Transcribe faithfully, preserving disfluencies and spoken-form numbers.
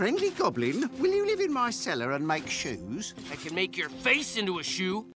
Friendly goblin, will you live in my cellar and make shoes? I can make your face into a shoe.